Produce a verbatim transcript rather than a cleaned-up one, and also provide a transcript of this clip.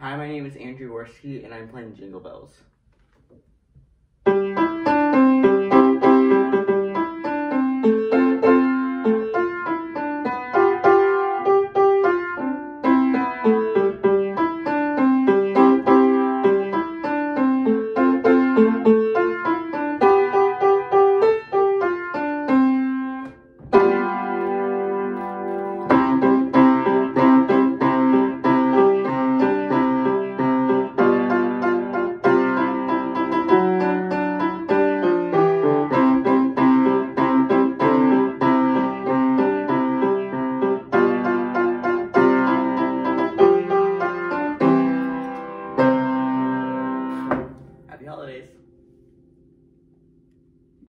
Hi, my name is Andrew Gorski, and I'm playing Jingle Bells.